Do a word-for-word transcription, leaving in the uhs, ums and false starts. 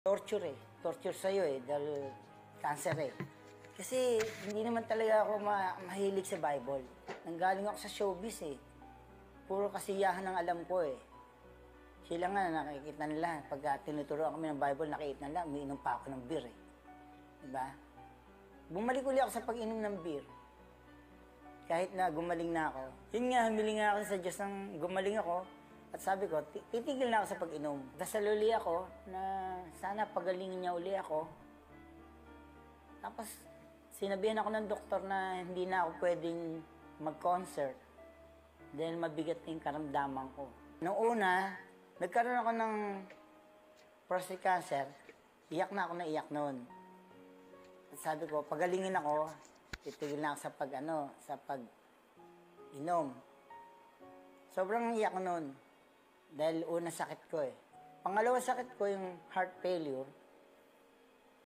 Torture eh. Torture sa'yo eh, dahil cancer eh. Kasi hindi naman talaga ako ma mahilig sa Bible. Nanggaling ako sa showbiz eh. Puro kasiyahan ang alam ko eh. Sila nga nakikita nila, pag tinuturuan kami ng Bible, nakikita nila, umiinom pa ako ng beer eh. Diba? Bumalik ulit ako sa pag-inom ng beer. Kahit na gumaling na ako. Yun nga, humiling nga ako sa Diyos ng gumaling ako. At sabi ko, titigil na ako sa pag-inom. Dasal uli ako na sana pagalingin niya uli ako. Tapos, sinabihan ako ng doktor na hindi na ako pwedeng mag-concert dahil mabigat na yung karamdaman ko. Noong una, nagkaroon ako ng prostate cancer, iyak na ako na iyak noon. At sabi ko, pagalingin ako, titigil na ako sa pag, ano, sa pag-inom. Sobrang iyak ko noon. Dahil una sakit ko eh. Pangalawa sakit ko yung heart failure.